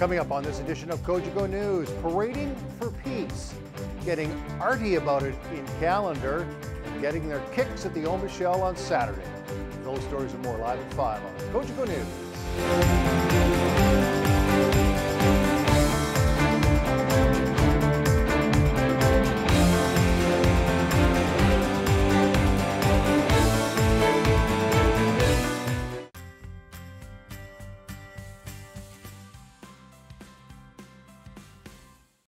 Coming up on this edition of Cogeco News, parading for peace, getting arty about it in calendar, and getting their kicks at the Eau Michelle on Saturday. Those stories and more live at 5 on Cogeco News.